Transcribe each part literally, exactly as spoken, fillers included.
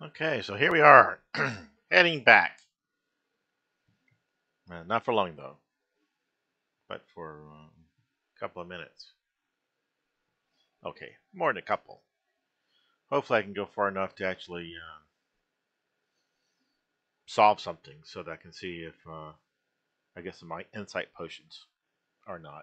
Okay, so here we are, heading back. Uh, not for long, though, but for um, a couple of minutes. Okay, more than a couple. Hopefully I can go far enough to actually uh, solve something so that I can see if, uh, I guess, my insight potions are not.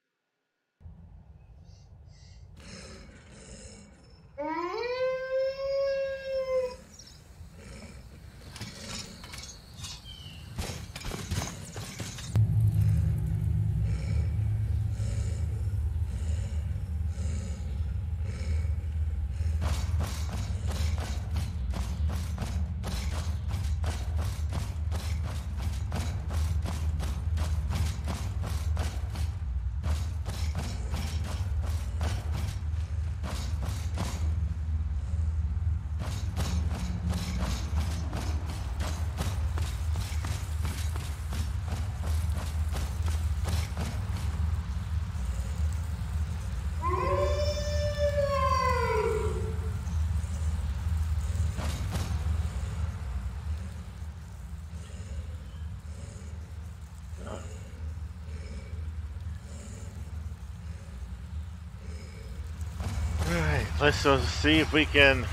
Alright, let's uh, see if we can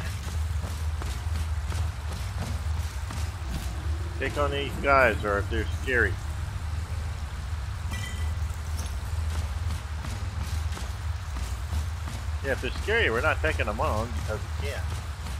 take on these guys or if they're scary. Yeah, if they're scary, we're not taking them on because we can't.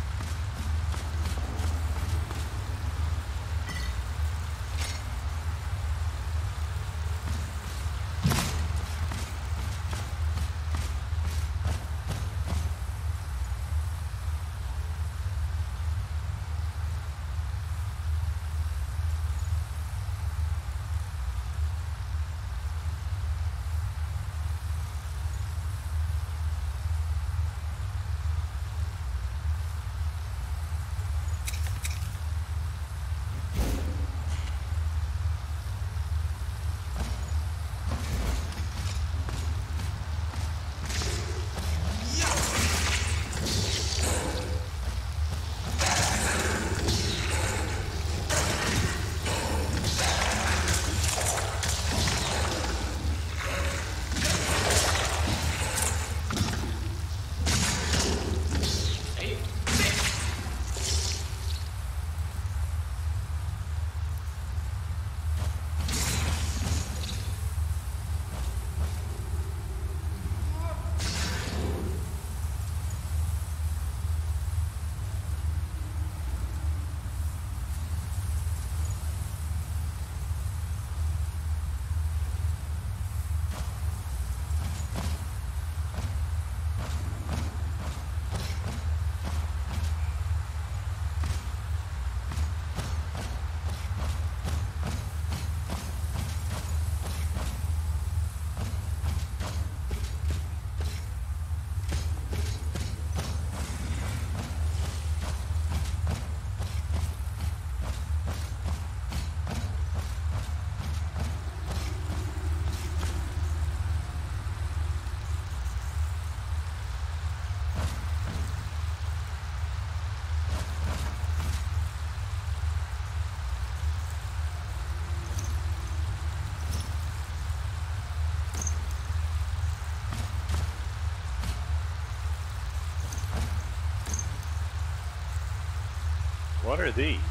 What are these?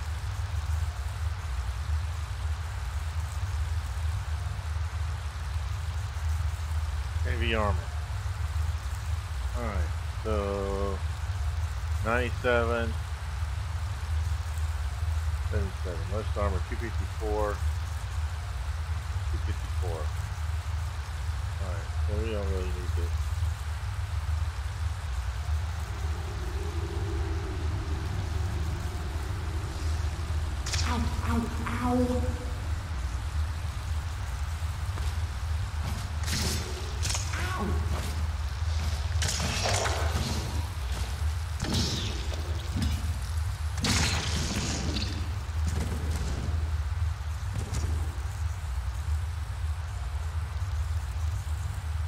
Heavy armor. Alright, so ninety-seven, seventy-seven. Most armor two fifty-four, two fifty-four. Alright, so we don't really need this. Ow, ow, ow. Ow.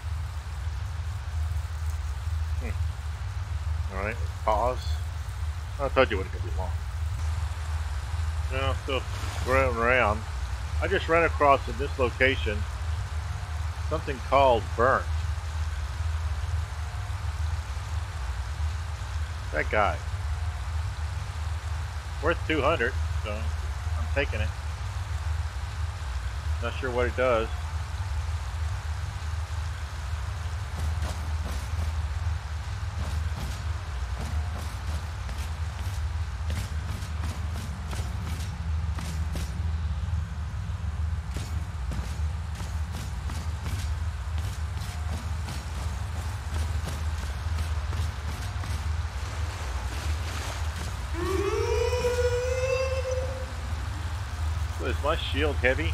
Hmm. Alright, pause. I told you it wasn't gonna be long. No, still running around. I just ran across in this location something called burnt. That guy. Worth two hundred, so I'm taking it. Not sure what it does. So is my shield heavy?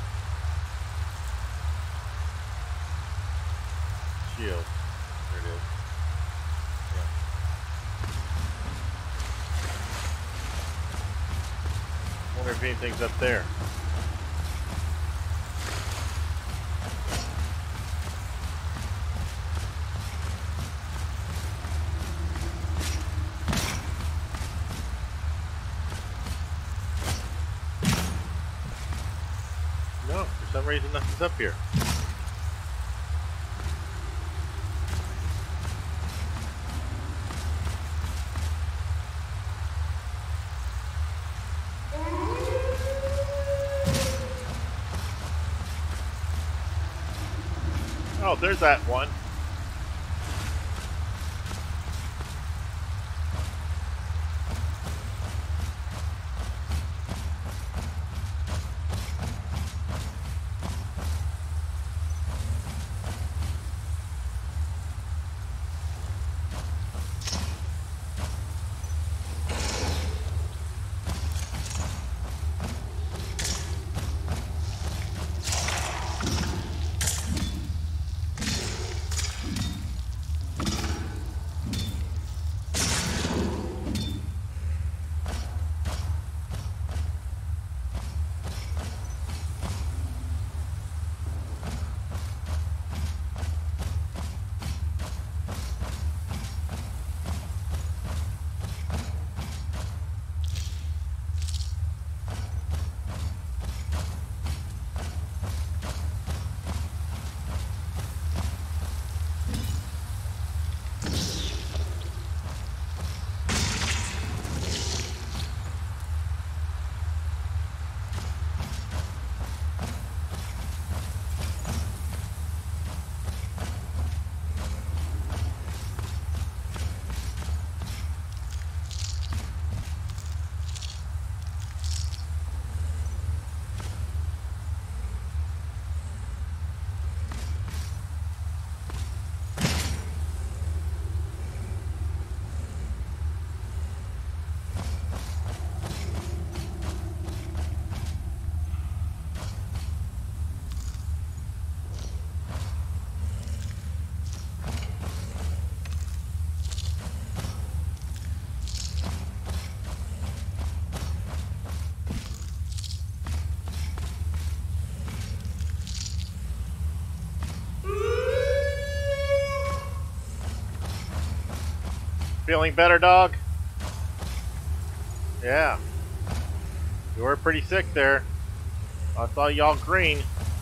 Shield. There it is. Yeah. Wonder if anything's up there. No, for some reason nothing's up here. Oh, there's that one. Feeling better, dog? Yeah. You were pretty sick there. I saw y'all green.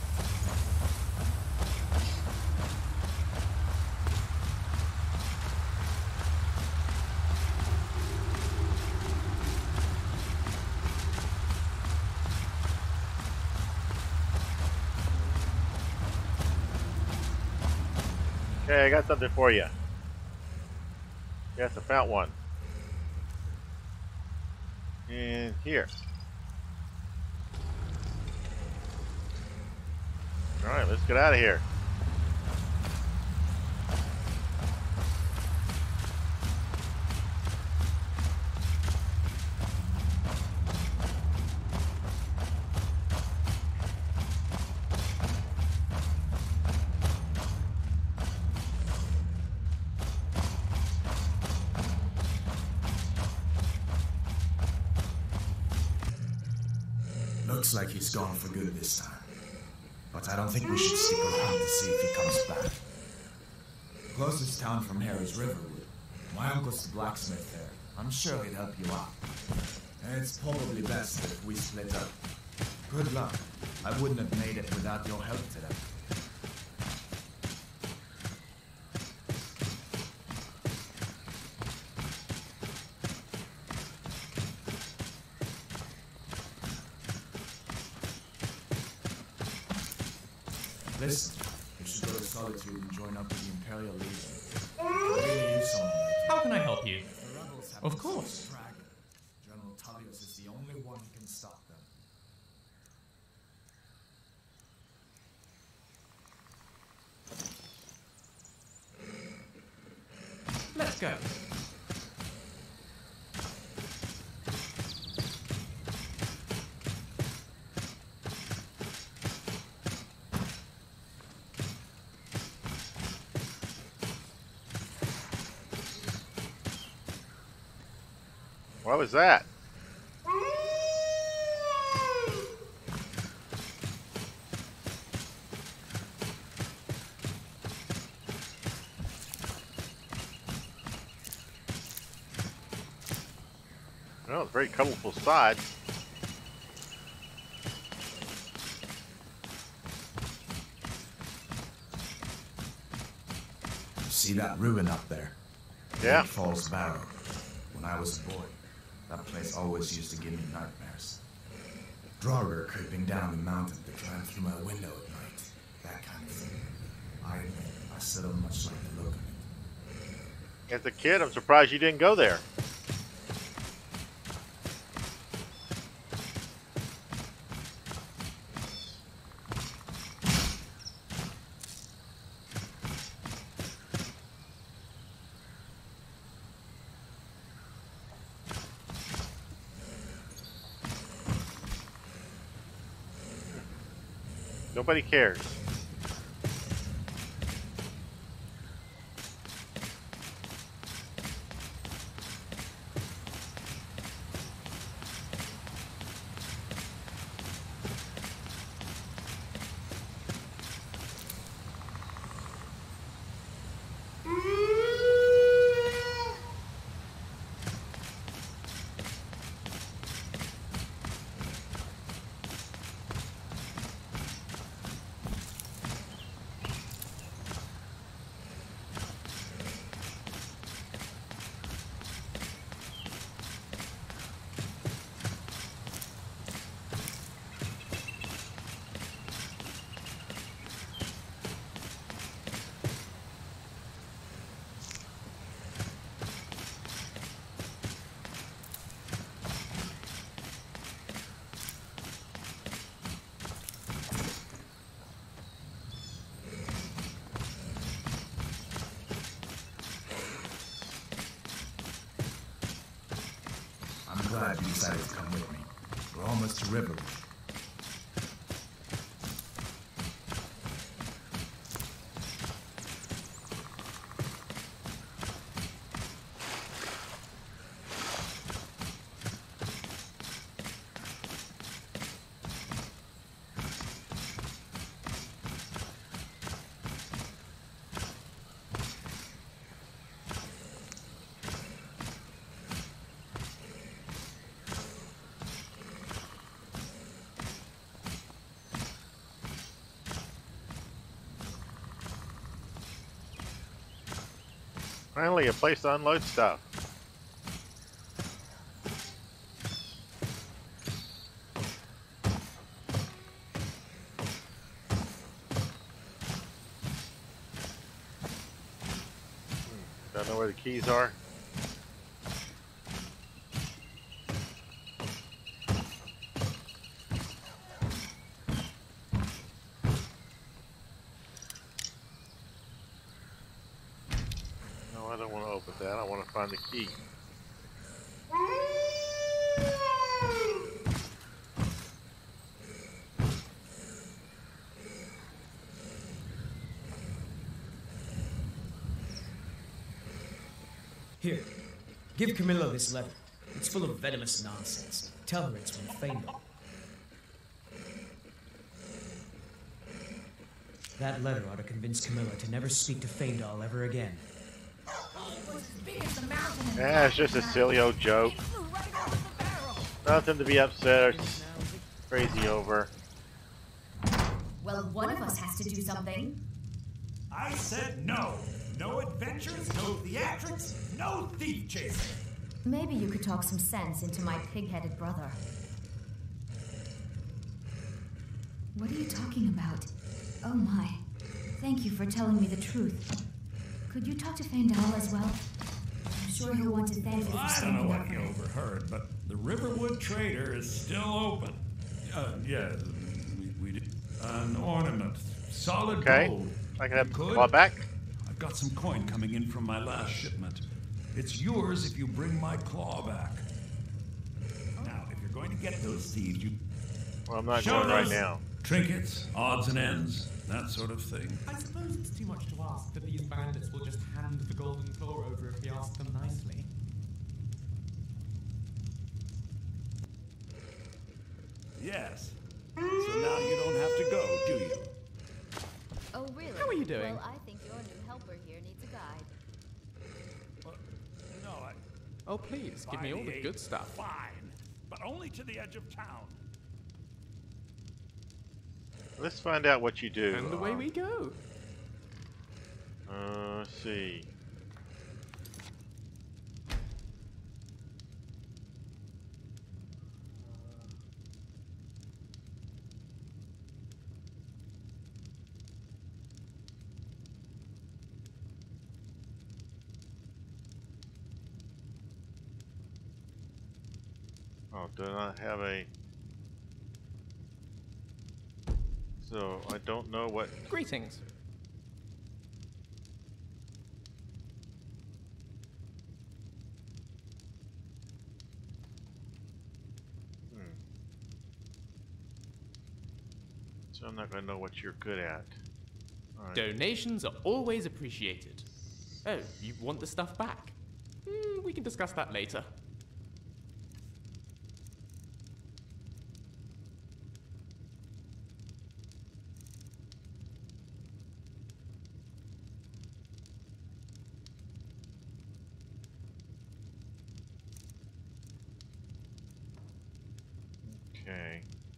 Okay, I got something for you. Yes, I found one. And here. Alright, let's get out of here. Looks like he's gone for good this time. But I don't think we should stick around to see if he comes back. The closest town from here is Riverwood. My uncle's the blacksmith there. I'm sure he'd help you out. It's probably best if we split up. Good luck. I wouldn't have made it without your help today. Listen, you should go to Solitude and join up with the Imperial Legion. Really use someone like How can I help you? you. The rebels have Of this course. dragon. General Tullius is the only one who can stop them. Let's go. What was that? Well, it's a very colorful side. See that ruin up there? Yeah. Great Falls Barrow. When I was a boy, that place always used to give me nightmares. Draugr creeping down the mountain to climb through my window at night. That kind of thing. I admit, I still don't much like the look of it. As a kid, I'm surprised you didn't go there. Nobody cares. I'm glad you decided to come with me. We're almost to Riverwood. Finally, a place to unload stuff. Hmm, Don't know where the keys are. No, I don't want to open that. I want to find the key. Here, give Camilla this letter. It's full of venomous nonsense. Tell her it's from Faendal. That letter ought to convince Camilla to never speak to Faendal ever again. was as big as the mountain. and Yeah, it's just a silly old joke. It flew right over the barrel. Nothing to be upset or crazy over. Well, one of us has to do something. I said no. No adventures, no theatrics, no thief chasing. Maybe you could talk some sense into my pig-headed brother. What are you talking about? Oh my. Thank you for telling me the truth. Could you talk to Fandal as well? I'm sure he'll want to thank you for I don't standing know up what for you me. overheard, but the Riverwood Trader is still open. Uh, yeah, we, we did. An ornament. Solid Okay. gold. I can have You could? claw back. I've got some coin coming in from my last shipment. It's yours if you bring my claw back. Now, if you're going to get those thieves, you Well, I'm not show going right those now. trinkets, odds and ends, that sort of thing. I suppose it's too much to ask that these bandits will just hand the golden claw over if we ask them nicely. Yes. So now you don't have to go, do you? Oh, really? How are you doing? Well, I think your new helper here needs a guide. Well, no, I... Oh, please, give me all the good stuff. Fine, but only to the edge of town. Let's find out what you do. And away we go. Uh, let's see. Oh, do not have a... So, I don't know what... Greetings. Hmm. So I'm not going to know what you're good at. All right. Donations are always appreciated. Oh, you want the stuff back? Hmm, we can discuss that later. Okay.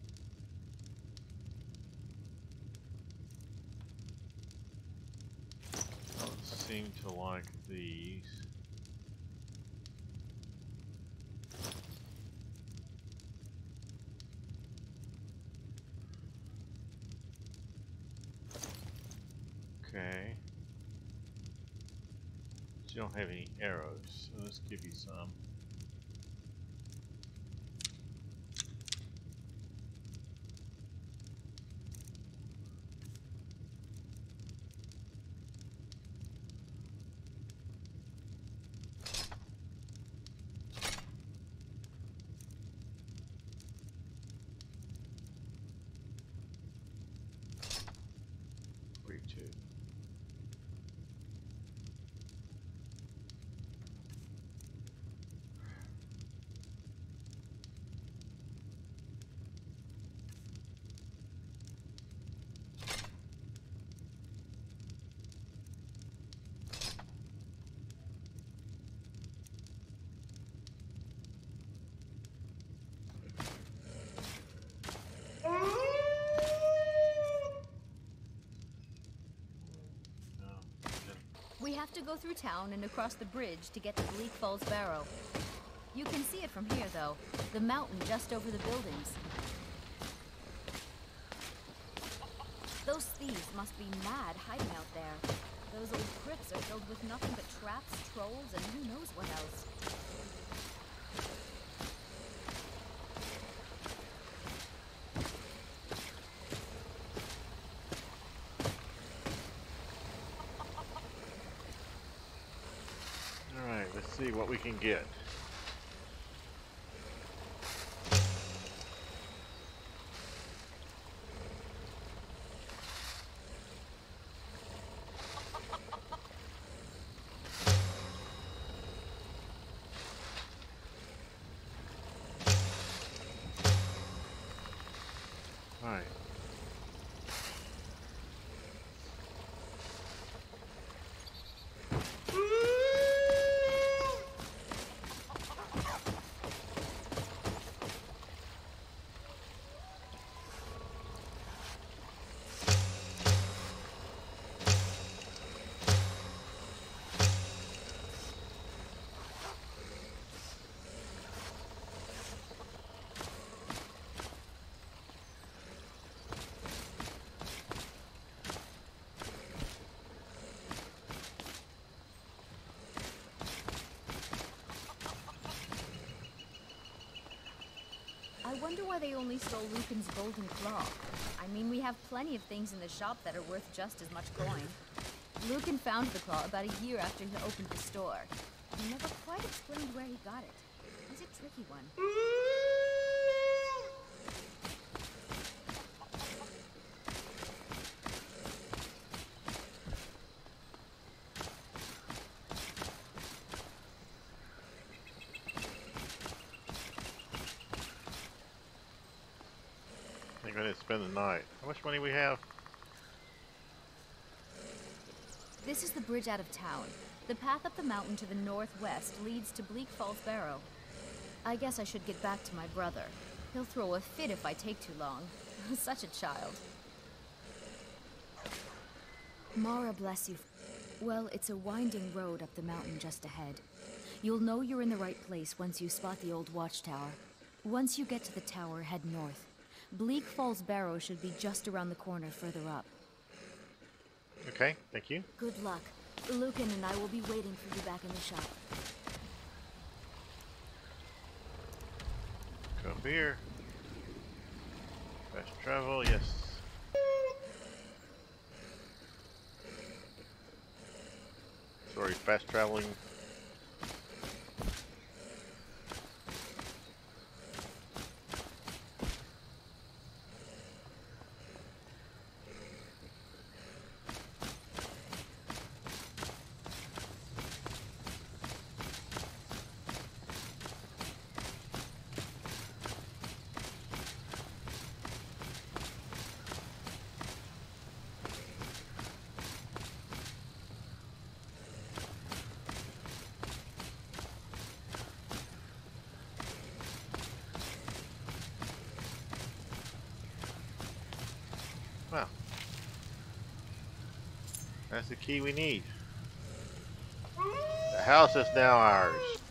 Don't seem to like these. Okay. So you don't have any arrows, so let's give you some. Two. We have to go through town and across the bridge to get to Bleak Falls Barrow. You can see it from here, though. The mountain just over the buildings. Those thieves must be mad hiding out there. Those old crypts are filled with nothing but traps, trolls, and who knows what else. Alright, let's see what we can get. Alright. wonder why they only stole Lucan's golden claw. I mean, we have plenty of things in the shop that are worth just as much coin. Lucan found the claw about a year after he opened the store. He never quite explained where he got it. It's a tricky one. I'm going to spend the night. How much money we have? This is the bridge out of town. The path up the mountain to the northwest leads to Bleak Falls Barrow. I guess I should get back to my brother. He'll throw a fit if I take too long. Such a child. Mara bless you. Well, it's a winding road up the mountain just ahead. You'll know you're in the right place once you spot the old watchtower. Once you get to the tower, head north. Bleak Falls Barrow should be just around the corner further up. Okay, thank you. Good luck. Lucan and I will be waiting for you back in the shop. Go up here. Fast travel, yes. Sorry, fast traveling. Well, that's the key we need. The house is now ours.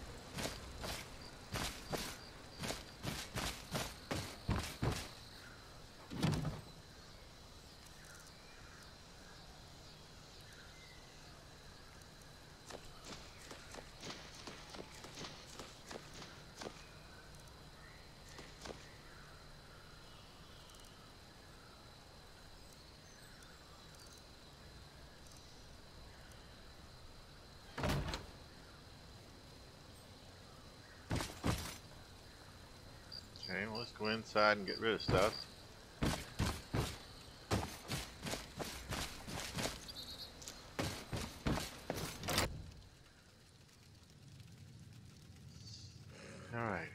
Okay, well, let's go inside and get rid of stuff. Alright.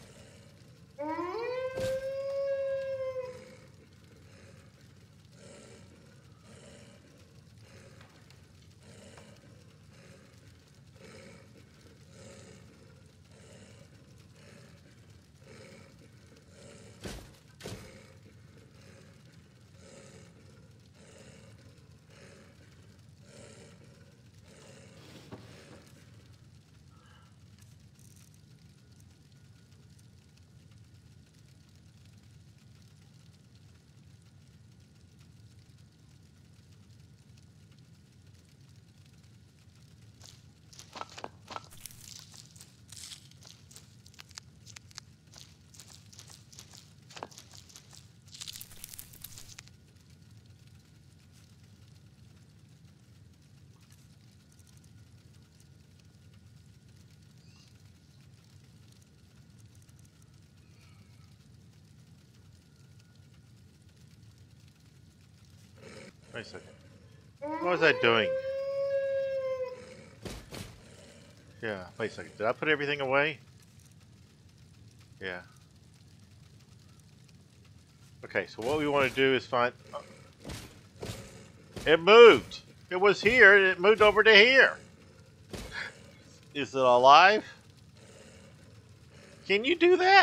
Wait a second. What was I doing? Yeah, wait a second. Did I put everything away? Yeah. Okay, so what we want to do is find... Oh. It moved! It was here, and it moved over to here! Is it alive? Can you do that?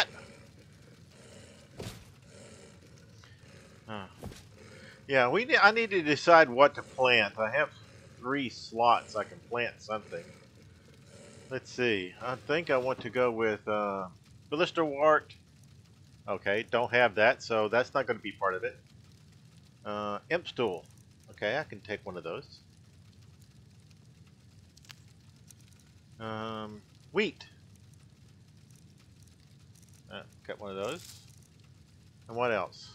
Huh. Yeah, we need, I need to decide what to plant. I have three slots I can plant something. Let's see. I think I want to go with uh, Blisterwort. Okay, don't have that, so that's not going to be part of it. Uh, Impstool. Okay, I can take one of those. Um, wheat. Uh, got one of those. And what else?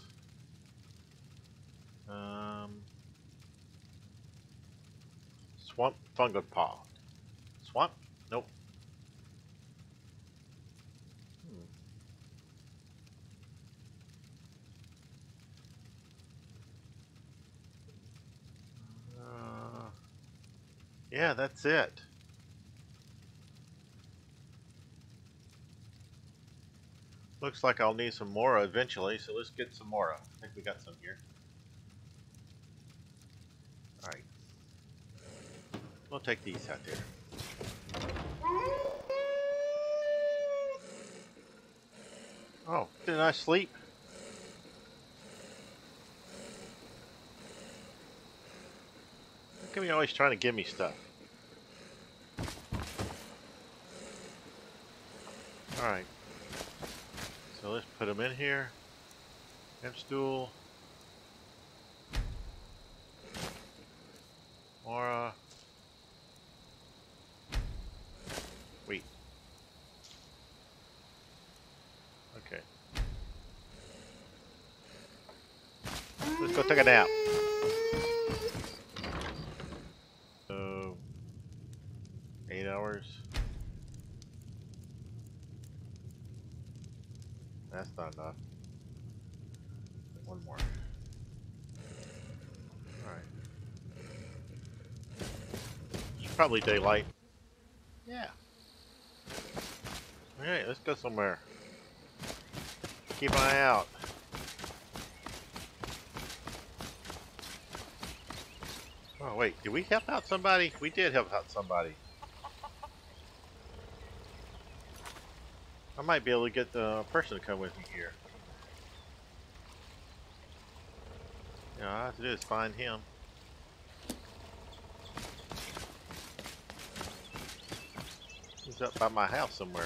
Um, swamp fungal paw. Swamp? Nope. Hmm. Uh, yeah, that's it. Looks like I'll need some Mora eventually, so let's get some Mora. I think we got some here. Alright. We'll take these out there. Oh, didn't I sleep? How come you always trying to give me stuff? Alright. So let's put them in here. Hemp stool. Mora. Wait. Okay. Let's go take a nap. So, eight hours. That's not enough. One more. Alright. It's probably daylight. Yeah. Alright, let's go somewhere. Keep an eye out. Oh wait, did we help out somebody? We did help out somebody. I might be able to get the person to come with me here. Yeah, all I have to do is find him. He's up by my house somewhere.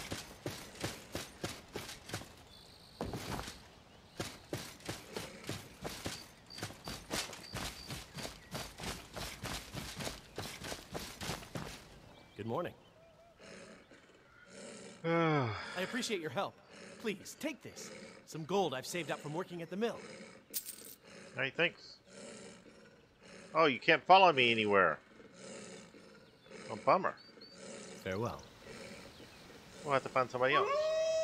Good morning. Oh, I appreciate your help. Please, take this. Some gold I've saved up from working at the mill. hey, thanks. Oh, you can't follow me anywhere. Oh, bummer. Farewell. We'll have to find somebody else.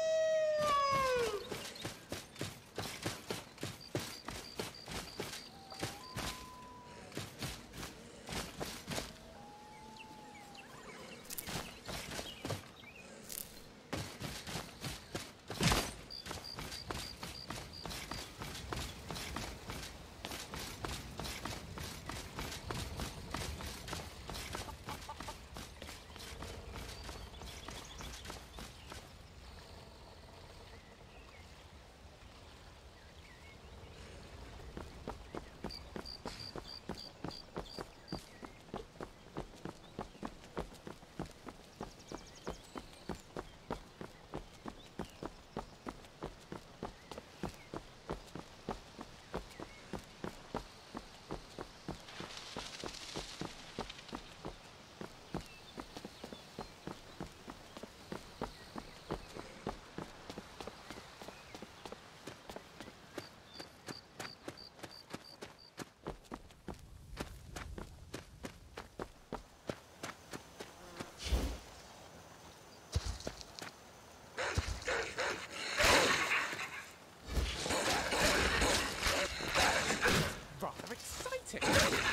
Rather exciting.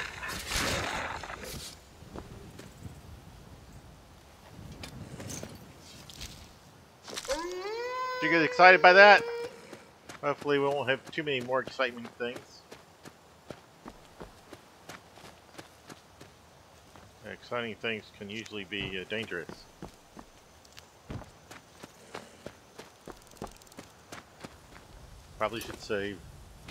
Did you get excited by that? Hopefully we won't have too many more exciting things. Exciting things can usually be uh, dangerous. Probably should save.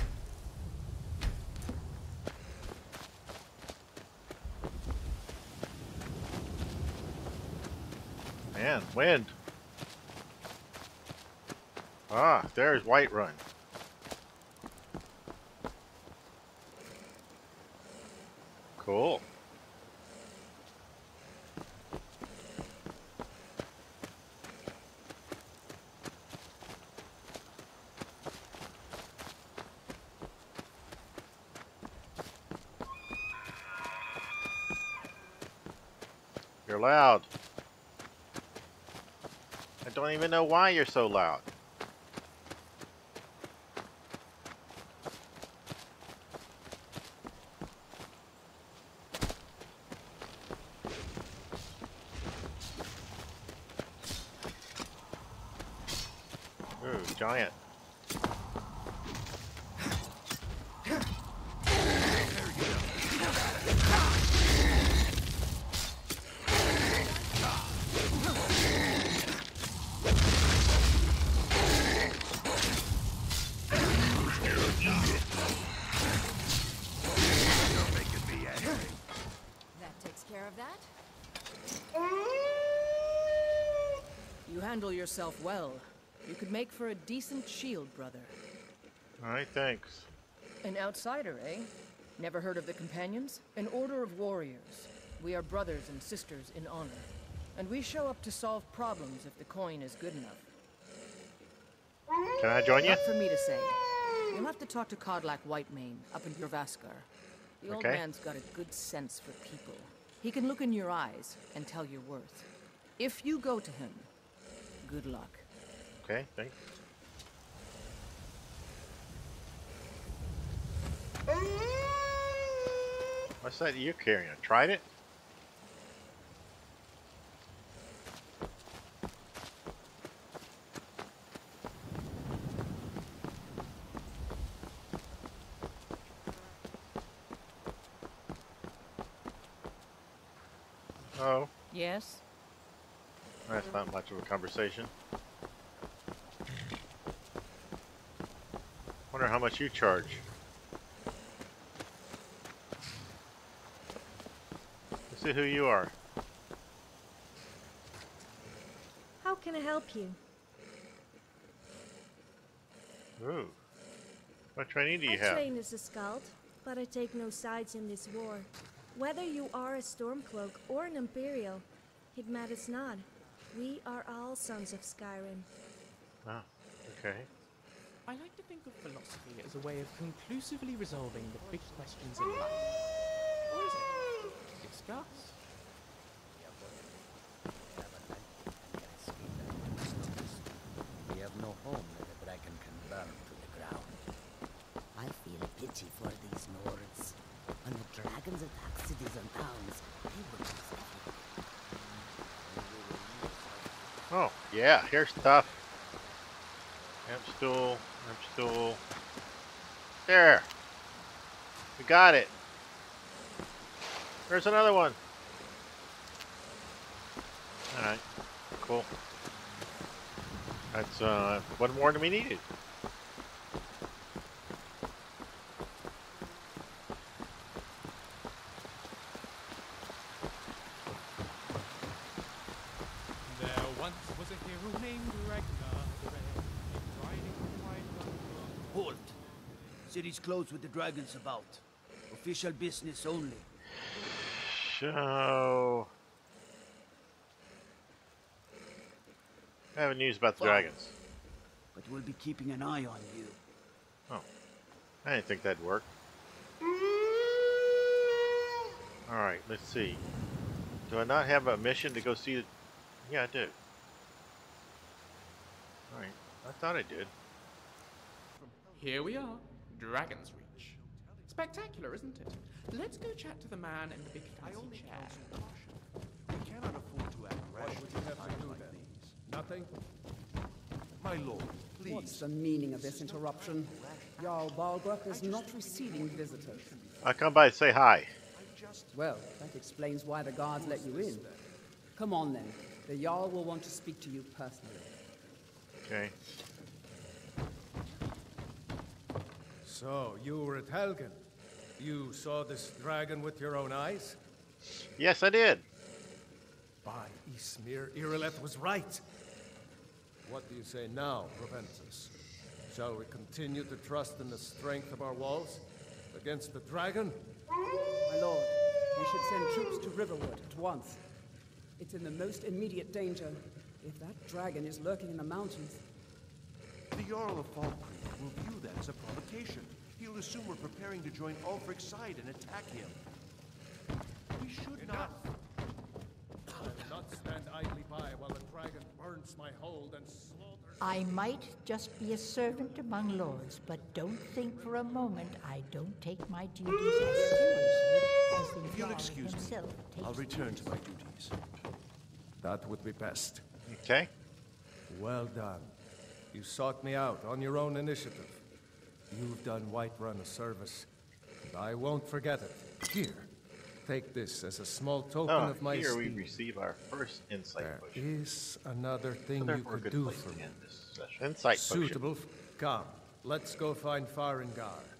Man, wind. Ah, there's Whiterun. Cool. You're loud. I don't even know why you're so loud. Ooh, giant. That takes care of that. You handle yourself well. You could make for a decent shield, brother. Alright, thanks. An outsider, eh? Never heard of the Companions? An order of warriors. We are brothers and sisters in honor. And we show up to solve problems if the coin is good enough. Can I join you? Not for me to say. You'll have to talk to Kodlak Whitemane up in Jorvaskar. The old Okay. man's got a good sense for people. He can look in your eyes and tell your worth. If you go to him, good luck. Okay, thanks. What's that you're carrying? A trident? Oh, Yes? that's not much of a conversation. Wonder how much you charge. Let's see who you are. How can I help you? Ooh. What training do you I have? train as a skald, but I take no sides in this war. Whether you are a Stormcloak or an Imperial, it matters not. We are all sons of Skyrim. Oh, okay. I like to think of philosophy as a way of conclusively resolving the big questions in life. Or is it? Discuss. We have no home that the dragon can burn to the ground. I feel a pity for these Nords. When the dragons attack cities and towns, they will lose everything. Oh, yeah, here's stuff. Amp stool, amp stool. There. We got it. There's another one. Alright, cool. That's uh, one more than we needed. There once was a hero named Ragnar the Red, riding a white Halt! City's closed with the dragons about. Official business only. So, I have news about the Fine. dragons. But we'll be keeping an eye on you. Oh, I didn't think that'd work. Alright, let's see. Do I not have a mission to go see the... Yeah, I do. Alright, I thought I did. Here we are, Dragon's Reach. Spectacular, isn't it? Let's go chat to the man in the big fancy chair. We cannot afford to act rashly. What would you have to do then? Nothing? My lord, please. What's the meaning of this interruption? Jarl Balgruuf is not receiving visitors. I'll come by and say hi. Well, that explains why the guards let you in. Come on then. The Jarl will want to speak to you personally. Okay. So, you were at Helgen. You saw this dragon with your own eyes? Yes, I did. By Ismir, Irileth was right. What do you say now, Proventus? Shall we continue to trust in the strength of our walls against the dragon? My lord, we should send troops to Riverwood at once. It's in the most immediate danger. If that dragon is lurking in the mountains... The Jarl of Falkreath will view that as a provocation. He'll assume we're preparing to join Ulfric's side and attack him. We should not... not stand idly by while the dragon burns my hold and slaughters. I might just be a servant among lords, but don't think for a moment I don't take my duties as seriously as the If you'll Jarl excuse me, himself takes I'll return his. to my duties. That would be best. Okay. Well done. You sought me out on your own initiative. You've done Whiterun a service, and I won't forget it. Here, take this as a small token Oh, of my here we esteem. receive our first insight There potion. is another thing So you therefore a could good do place for to me. end this session. Insight potion. Suitable. f- Come, let's go find Farengar.